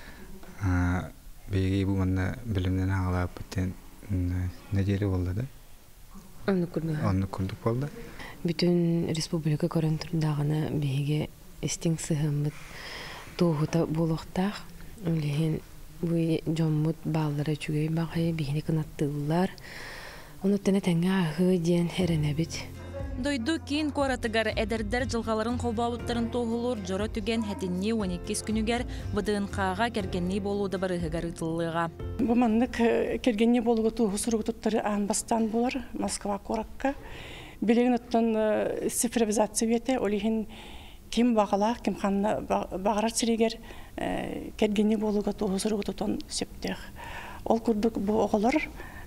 [SPEAKER 23] Беги бу манна билимден аңлап битен неделе болды да. Анны күрдүк болды.
[SPEAKER 24] Бүтүн республика көрөндүрдагына беге истиң сыгымыт тоғута болуктак. Үлеген бу жоммут баллары чүгөй багы бигини кынаттылар. Уну тене теңга агы ден эренебит.
[SPEAKER 2] Дойду кейін қоратығар әдердер жылғаларын қолбауыттарын тоғылыр жора түген әтінне 12 күнігер бұдығынқаға кергенне болуды барығығар ұтылыға.
[SPEAKER 25] Бұманлық кергенне болуғы тоғы сұрғы тұттары анбастан болар Москва қораққа. Білеген ұттан цифровизация веті, олеген кем бағалақ, кем қанна бағарар сірегер кергенне болуға тоғы сұрғы тұттан сөптеғ. Ол күрдік бұл оғылар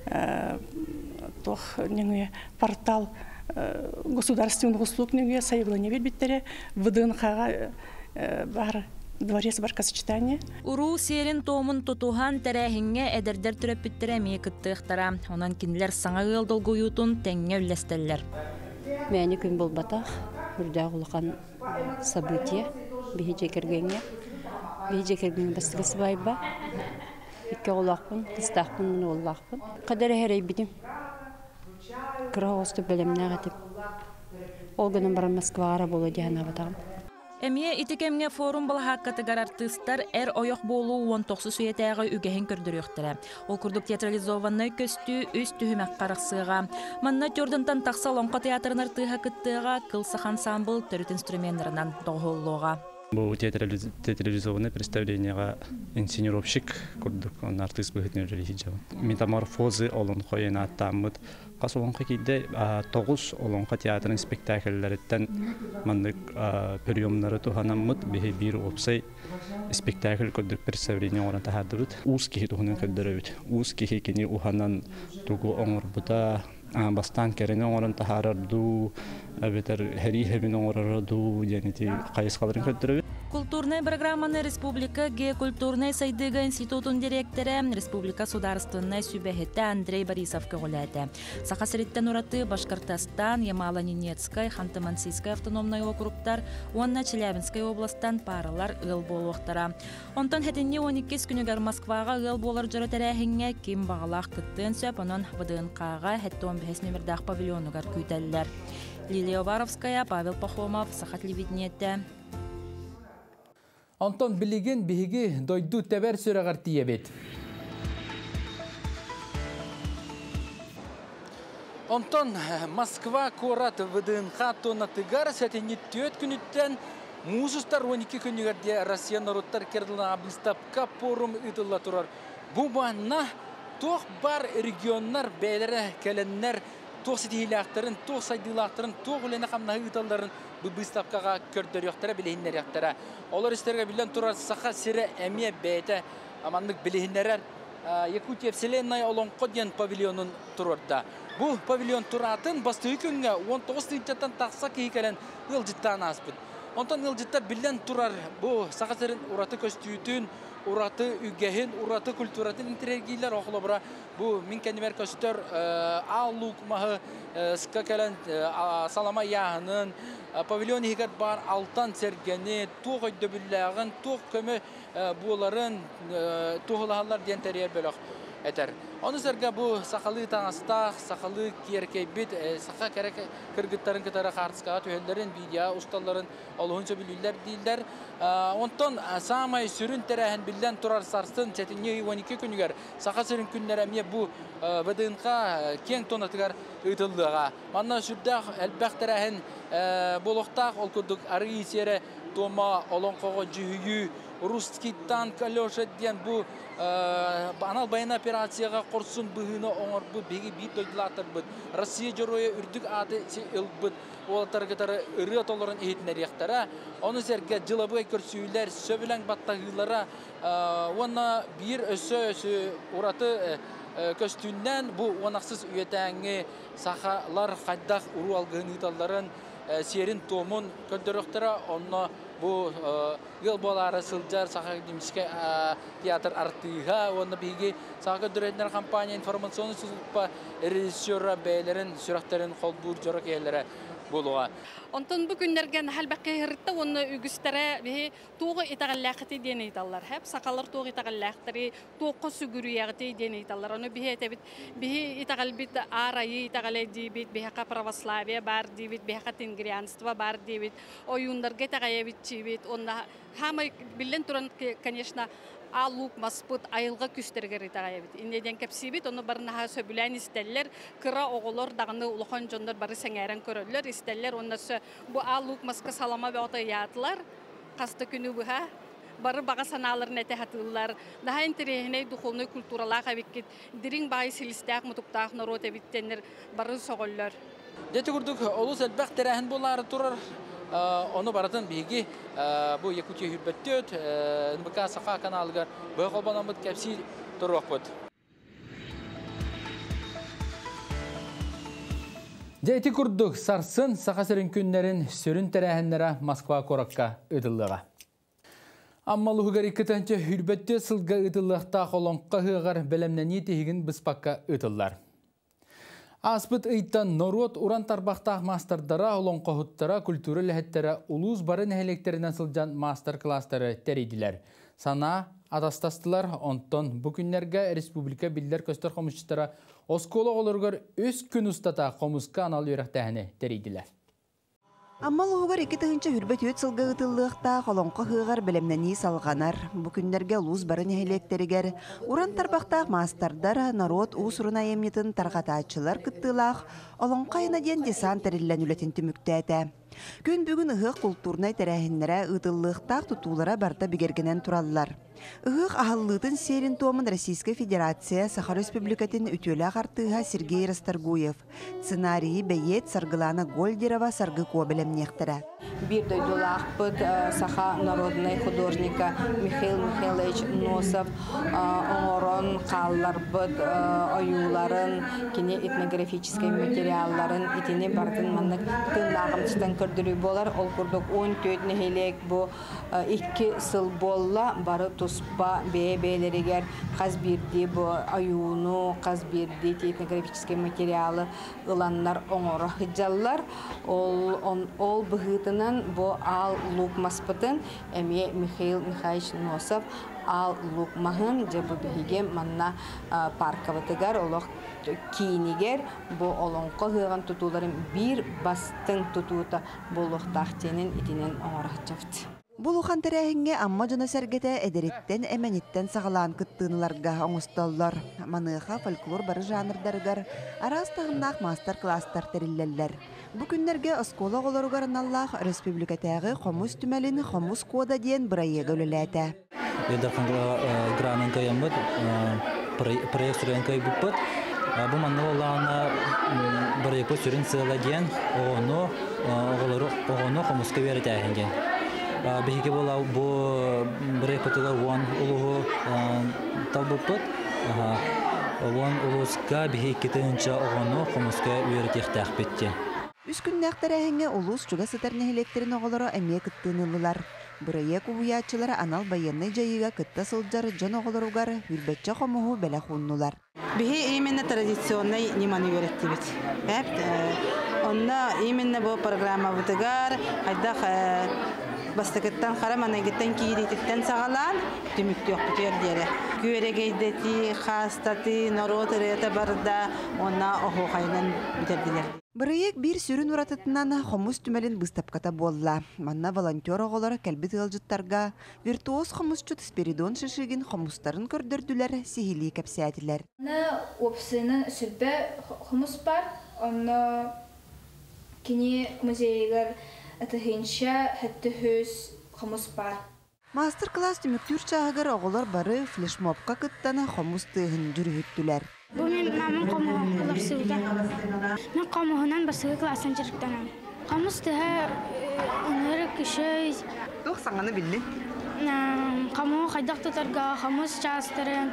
[SPEAKER 25] портал государственных услуг неге заявление бербиттере ВДНХ бар дворец бракосочетания.
[SPEAKER 2] Уру серин томун тутухан терехинге эдердер түрөпүттере мекыттыктара. Онан кинилер саңа ыл долгуютун теңге үлестеллер.
[SPEAKER 24] Мәни күн болбата үрдәгулган событие бихиже кергенге. Бихиже кергенге бастыгысы байба. Икки олақпын, кыстақпын, мұны олақпын. Қадары әрей бідім. Крауысты бөліміне ғатып. Ол күнім бара Москваға болу дейін абатағым.
[SPEAKER 2] Әмие итекемге форум балахаққатығар артыстар ойоқ болу 19 сүйетәғі үгәхін көрдіріқтірі. Ол күрдік театрализованны көстü өз түхімәк қарықсыға. Манна түрдінтан тақса лонқа театрын артыға күттіға кылсақ ансамбл түріт инструментлерінен доғылуға.
[SPEAKER 26] Бұл театрализованное представлениеға инсценировщик күрдік, он артист бұғытын өрелейді. Метаморфозы олын қойын аттамыд. Қас олонға кейді 9 олонға театрын спектакльлеріттен мандық приемнары тұханамыд, бейі бір опсай спектакль күрдік представление орын тахадырыд. Уыз кейі тұхынан күрдірі. Уыз кейі кені ұханан тұғы оңыр бұда бастан керене орын тахарарду, әбетер хәри хәбін оңырарду, жәнеті қайысқаларын күрдірі.
[SPEAKER 2] Культурная программаны Республика Ге культурной сайдыга институтун директоры Республика Сударственной Сюбехете Андрей Борисов көгіләді. Сақасыреттен ураты Башкортостан, Ямало-Ненецкай, Ханты-Мансийскай автономный округтар, онна Челябинской областан паралар ыл болуқтара. Онтан хәтінне 12 күнігер Москваға ыл болар жұры тәрәхіңе кем бағалақ күттен сөп, онын ВДНК-ға хәтті 15 номердақ павильонугар күйтәлілер. Лилия Варовская, Павел Пахомов, Сахат Левитнетті.
[SPEAKER 1] Антон билеген биһиги дойду тебер сүрәгәр тиебет. Антон Москва корат ВДНХ тонатыгар сәтені 4 күніттен музыстар 12 күнігерде Россия народтар керділіна абыстапқа форум ұтылла тұрар. Бұл бағына тоқ бар регионнар бәлері кәленнер тоқ сетейліқтарын, тоқ сайдылақтарын, тоқ үлені қамнағы ұталарын бұл бұстапқаға көрдір яқтары, білейіндер яқтары. Олар істерге білен тұрар сақа сірі әмие бәйті амандық білейіндерер Якутия Вселенная олонқо ден павильонын турорда. Бұл павильон туратын басты күнге 19 тыйттан тақса кейкелен ылжыттан аспыд. Онтан ылжытта билен турар бұл сақасырын ураты көстүйтін, ураты үггехин, ураты культуратын интерергейлер оқылы бұра. Бұл мен кәнемер көстер алук мағы скакелен салама яғынын, павильон егер бар алтан сергені, тоқ өйді бүлләғын, тоқ көмі бұларын тоғылағалар ден тәрер бөліқ әтер. Оны сәрге бұл сақалы таңастақ, сақалы керкейбет, сақа кәрек кіргіттарын кітары қартысқаға түйелерін, видео ұсталарын олығынша білілер дейілдер. Онтан самай сүрін тәрәхін білден тұрар сарсын сәтіне 12 күнігер сақа сүрін күнлер әме бұл бәдіңқа кен тонатығар ұйтылдыға. Манна сүрдәқ әлбәқ тәрәхін болуқтақ ол күрдік ары есері тома олонқоғы жүхүйі Русскиттан калеша ден бұл анал баян операцияға қорсын бұғыны оңыр бұл беге бейт өйділатыр бұд. Россия жұройы үрдік аты ел бұд. Олатар-гытары ұры толырын ехетінер ектара. Оны сәрге жылабы көрсүйлер, сөбіләң баттағылара. Оны бір өсі ұраты көстүннен бұл онақсыз үйетәңі сақалар қайдақ ұру алғын ұталарын серін томын көндіріқтара. Оны бұл ел болары сылжар сақа деміске театр артыға, оны бейге сақа дүретінер компания информационы сұлпа режиссера бәйлерін, сүрақтарын қолбұр жорық елері болуға.
[SPEAKER 3] Онтон bu günlergen halbaqqa hirtta onu ügüstere bihi toğu itaqallaqti deni itallar hep saqallar toğu itaqallaqtri toğu suguruyaqti deni itallar onu bihi tebit bihi itaqalbit arayı itaqaledi bit bihi pravoslavia bar dibit bihi tingrianstva bar dibit oyunlarga taqayebit çibit onda hama billen turan конечно алук маспыт айылга күстергер итагайбит. Инеден кепсибит, оны барнаха сөбүлән истеллер, кыра оголор дагыны улахан жондор бары сеңәрен көрөллөр, истеллер оннасы бу алук маска салама бата ятлар, касты күнү буха, бары бага саналарын эте хатыллар. Daha интерехне духовный культуралар хабиккит, дирин бай силистак мутуктак народ эбиттенер бары соголлор.
[SPEAKER 1] Дети күрдүк, олус элбак терехин булары турар. Onu baratın bilgi bu Yakutiya hürbettöt NBK Saqa kanalgar bu qalbanamıt kapsi turwaqbıt. Дети күрдүк сарсын сақасырын күннерін сөрін тәрәхінлері Москва коракка ыдылыға. Аммалуғығар икітінші хүрбетті сылға ыдылықта қолонққа ғығар бәлемнәні тегін бұспаққа ыдылар. Аспыт ыйттан народ уран тарбақтақ мастардара олонққа хуттара культура ләхеттері улуз барын әлектерінен сылжан мастер-кластары тәрейділер. Сана адастастылар, онтон бүкінлерге республика білдер көстер қомышчытара осколы олырғыр өз күн ұстата қомысқа анал өріқтәхіне тәрейділер.
[SPEAKER 20] Аммал оғығар 2-тігінші хүрбет өт сылғы ұтылықта қолонқы ғығар білімнені салғанар. Бүкіндерге луз барын әйлектерігер. Уран тарбақтақ мастардар народ ұсырына емнетін тарғатачылар күттілақ, олонқы айнаден десан тәріллән үлетін түміктәді. Күн бүгін ұғық культурнай тәрәхінлері ұтылықтақ тұтулара барда бігергенен тұралылар. Ұғық ағаллытын серін томын Российская Федерация Саха Республикатын үтөлі ағартыға Сергей Расторгуев. Сценарийі бәйет Саргылана Гольдерова саргы кобелем нектірі.
[SPEAKER 15] Bir doydulaq bud Saha народный художника Михаил Михайлович Носов оңорон қаллар bud оюларын, кене этнографический материалларын итіне бардың маннық тыңлағымчыстан көрдірі болар. Ол күрдік 14 нехелек бұ 2 сыл болла бары туспа бәлерігер қаз бірді бұ оюну, қаз бірді этнографический материалы ұланлар оңоры хыджалар. Ол бұғытынан бұ ал лук маспытын әме Михаил Михайлович Носов ал лук мағын жабы бігіге манна паркаватыгар олық кейінігер бұ олонқы ғыған тұтуларын бір бастың тұтуыта болуқтақтенін итінен оңырақ жафты.
[SPEAKER 20] Бұл ұқан тәрәхінге амма жына сәргеті әдереттен әмәнеттен сағалан күттіңіларға оңысталылар. Маныға фольклор бары жанрдарығар, арастығынақ мастер-кластар тәрілләлілер. Бұ күнлерге оскола оларығарын Аллах республикатағы қомыс түмәлін қомыс кода дейін бұрайығы өліләті.
[SPEAKER 9] Проект сүренкай бұппыт. Бұл манны олағына бұрайғы сүрін сыйла дейін оғыны қомысқа бері тәйінген. Бехике бола бу брейпатыгар вон улугу талбуппыт Олон улуска бихи кетенча огону комуска үйрөтехтах бетте.
[SPEAKER 20] Үс күннәхтәрәһеңе улус чуга сытарны электрин оголоро эмие кыттынылылар. Бырыя куһуячылары анал баянны жайыга кытта сылжар жон оголоругар хүрбетче хомуһу бәлә хуннулар.
[SPEAKER 10] Бихи именно традиционный ниманы үйрәттибит. Онна именно бу программа бутыгар хайдах бастыкыттан харамана гиттен киирититтен сагалан түмүктү окутер дере. Күрегейдети хастати народ рета барда онна охохайнан битердилер.
[SPEAKER 20] Бырыйык бир сүрүн уратытынан хомус түмелин быстапката болла. Манна волонтер оголары кәлбит ылжыттарга виртуоз хомусчут Спиридон Шишигин хомустарын көрдөрдүләр, сихили кәпсәтиләр.
[SPEAKER 11] На опсының сүрбе хомус бар, онна кини музейгар атыхынча хәтті хөз хомус бар.
[SPEAKER 20] Мастер-класс түмүктүр чагыр оголор бары флешмобка кыттана хомус тыгын жүрүттүләр.
[SPEAKER 12] Бу мен мамын кому улаксыда. Мен камуһунан басыгы классын жүрүктәнәм. Камус тыга оныры кишей.
[SPEAKER 20] Тох саңаны билли.
[SPEAKER 12] Каму хайдак тутарга камус частырын.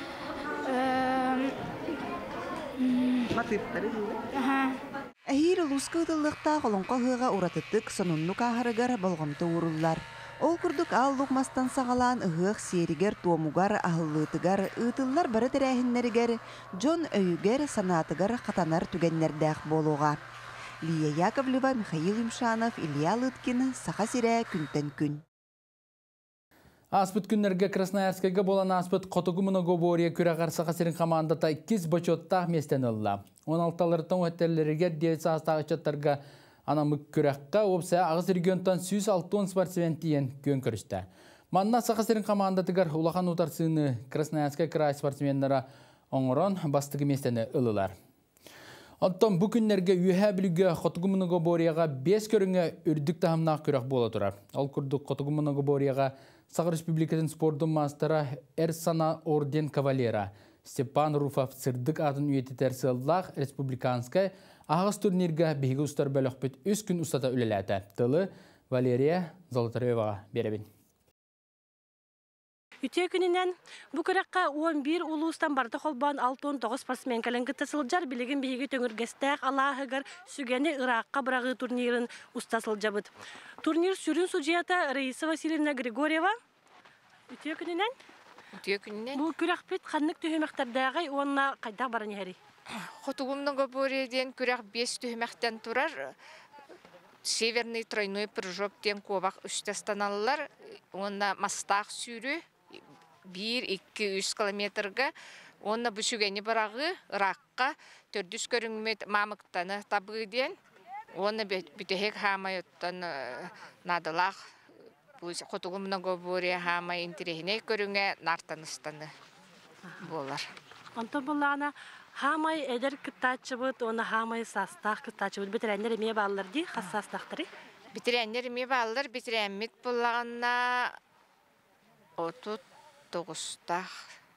[SPEAKER 20] Матыптары. Әйір лускыдылықта қолонқа ғыға ұратыттық сонунлук ағырығар болғымты уруллар. Ол күрдік ал луқмастан сағалан ұғық серігер туомугар ағыллытыгар ұтыллар бары тірәхіннерігер Джон өйігер санатыгар қатанар түгеннердәқ болуға. Лия Яковлева, Михаил Имшанов, Илья Лыткин, Саха Сирә, күнтен күн.
[SPEAKER 1] Аспыт күннерге Красноярскайга болан аспыт Котугу Многоборье күрәғар Сахасырын командата 2 бочоттақ местен ылла. 16-ларытын өттерлерге 9 састағы чаттарға анамык күрәққа опса ағыз регионтан 160 спортсмен тиен көн көрісті. Манна Сахасырын командатыгар улахан утарсыны Красноярскай край спортсменлері оңырон бастығы местені ылылар. Оттон бұл күннерге үйе білігі Котугу Многоборьеға 5 көріңе үрдік тахымнақ күрәқ бола тұрар. Ол күрдік Котугу Многоборьеға Сақ Республикатын спордың мастера Эрсана орден кавалера Степан Руфов сырдық атын үйететер сыллақ республиканскай ағыз турнирға бейгі ұстар бөліқ бүт 3 күн ұстата үлеләті. Тылы Валерия Золотарева беребін.
[SPEAKER 13] Үтө күнінен бұл күрәққа 11 улуыстан барды қолбан 6-9 спортсмен кәлінгітті сылжар білігін бейгі төңіргестәқ алағығыр сүгені Ираққа бұрағы турнирын ұстасылжабыд. Турнир сүрін судьята Раиса Васильевна Григорьева. Үтө күнінен?
[SPEAKER 14] Үтө күнінен?
[SPEAKER 13] Бұл күрәқ бет қаннық түйімәқтардағай онына қайда барын әрі?
[SPEAKER 14] Котугу Многоборьеден күрәқ 5 түйімәқтен тұрар. Северный тройной прыжок ден ковақ үстестаналылар. Онына мастақ сүйрі. 1-2-3 километрға, онна бүшігені барағы Ираққа 400 көріңмет мамықтаны табыден, онна бүтехек хамай оттан надылақ, Котугу Многоборье хамай интерехіне көріңе нартаныстаны болар.
[SPEAKER 13] Онтан болағына хамай әдер күттачы бұд, оны хамай састақ күттачы бұд, бітірәнер еме балылар дей, қас састақтары?
[SPEAKER 14] Бітірәнер еме балылар, бітірәмет болағына 39-тақ.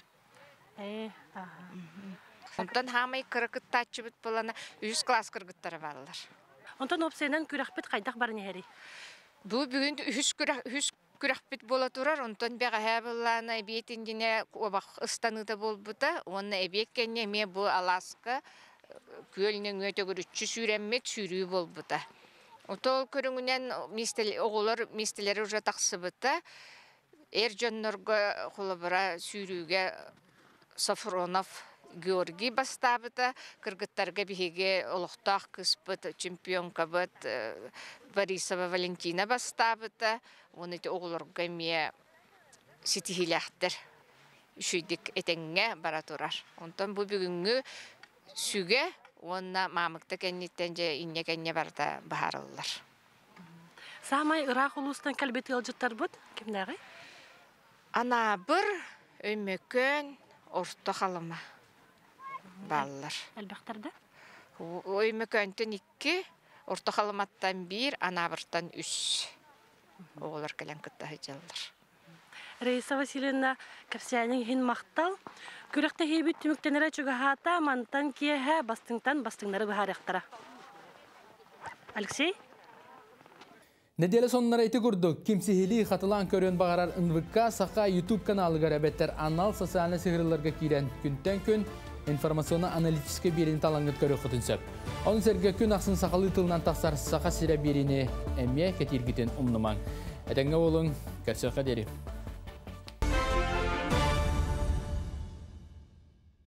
[SPEAKER 14] Онтан хамай кыргыттачы бұд болағына 100 класс кыргыттары балылар.
[SPEAKER 13] Онтан опсайынан күрәқпет қайдақ барын әрі?
[SPEAKER 14] Бұл бүгін 100 күрәқпет бола тұрар, онтан бәға әбіллана әбетіндіне обақ ұстаныды бол бұта, оны әбеккенне ме бұл Аласка көлінің өтігір 300 сүйрәммет сүйрүй бол бұта. Отол көріңінен оғылар местелері ұжа тақсы бұта, Жоннорға қолыбыра сүйрүүге Сафронов Георгий бастабыта, кыргыттарға бігеге олықтақ кыспыт, чемпионка бұт, Борисова Валентина бастабыта, оны оғыларға ме сетихиляқтыр үшүйдік етенге бара тұрар. Онтан бұл бүгінгі сүге, онына мамықта кәнеттен же инне кәнне барда бағарылылар.
[SPEAKER 13] Самай Ирақ ұлыстан кәлбеті елжіттар бұд, кімдәғай?
[SPEAKER 14] Ана бір өмекөн орта қалыма балылар.
[SPEAKER 13] Әлбәқтарда?
[SPEAKER 14] Өмекөнтен 2, орта қалыматтан 1, ана біртан 3. Оғылар кәлен күтті хыжалылар.
[SPEAKER 13] Раиса Васильевна кәпсәнің хин мақтал. Күректі хейбіт түміктенері чүгіхата, мантан киеға бастыңнары бұхар яқтара. Алексей?
[SPEAKER 1] Nedele sonlara eti kurduk. Kimsihili katılan körün bağırar NVK Saka YouTube kanalı garabetler anal sosyal sihirlerge kiren günten gün informasyonu analitiske birini talangıt körü kutunsöp. Onun serge gün aksın sakalı tılından taksar saka sire birini emye ketirgiten umnuman. Edenge olun, gerçekten derim.